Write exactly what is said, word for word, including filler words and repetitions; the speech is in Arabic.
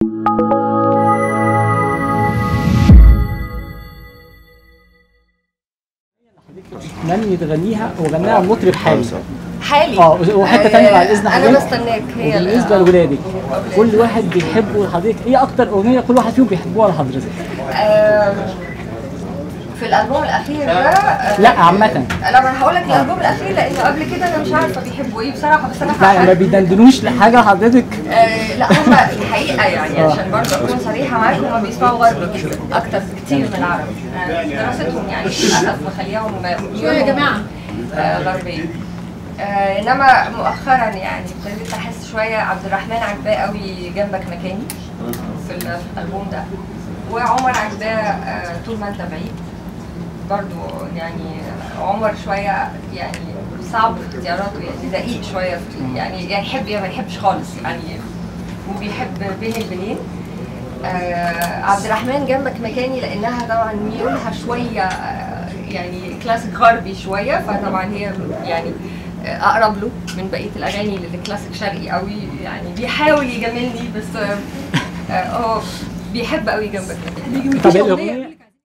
تتمني تغنيها وغناها مطرب حالي حالي اه وحته ثانيه بعد اذن حضرتك. انا بستناك. هي بالنسبه لولادك كل واحد بيحبه لحضرتك، ايه اكتر اغنيه كل واحد فيهم بيحبوها لحضرتك؟ في الالبوم الاخير ده لا عامه. لا انا هقول لك الالبوم الاخير لانه قبل كده انا مش عارفه بيحبوا ايه بصراحه. بس انا لا ما بيدندنوش لحاجه حضرتك؟ آه لا هم الحقيقه يعني عشان برضه اكون صريحه معاكم هم بيسمعوا غربي اكتر بكتير من العربي. دراستهم يعني للاسف مخليهم شويه يا جماعه آه غربيه. آه انما مؤخرا يعني ابتديت احس شويه عبد الرحمن عجباه قوي جنبك مكاني في الالبوم ده، وعمر عجباه آه طول ما انت بعيد. برضو يعني عمر شويه يعني صعب في اختياراته، يعني دقيق شويه في يعني يعني يحب يا ما يحبش خالص يعني، وبيحب بين البنين. آه عبد الرحمن جنبك مكاني لانها طبعا ميولها شويه آه يعني كلاسيك غربي شويه، فطبعا هي يعني اقرب له من بقيه الاغاني اللي كلاسيك شرقي قوي، يعني بيحاول يجاملني بس هو آه بيحب قوي جنبك مكاني. طب الاغنيه